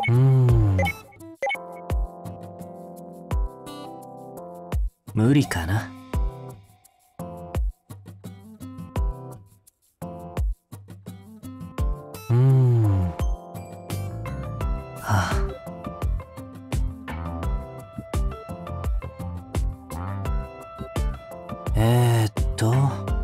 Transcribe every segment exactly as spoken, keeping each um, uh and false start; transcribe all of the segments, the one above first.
うーん、無理かな。うーん、はあ。えーっと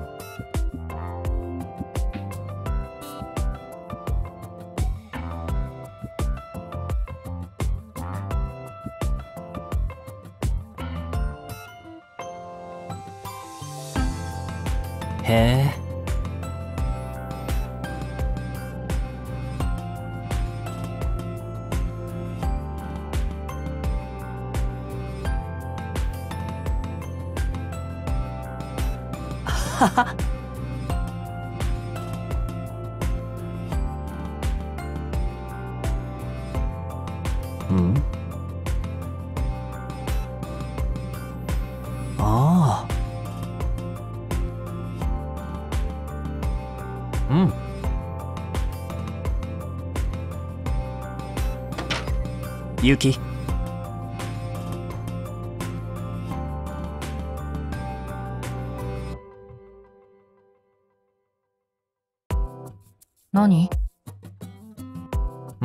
へえ。はは。うん。ああ。うん。ユキ。 何？ うん。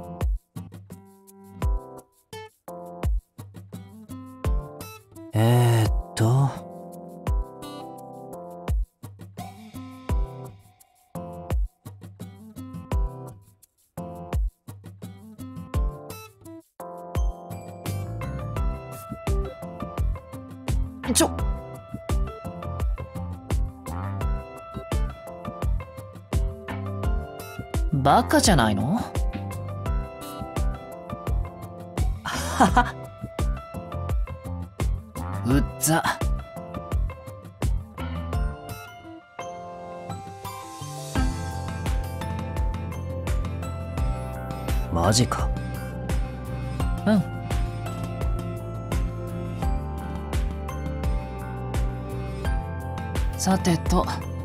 えーっとちょ。バカじゃないの？はは。うっざ。 マジか。 うん。さてと。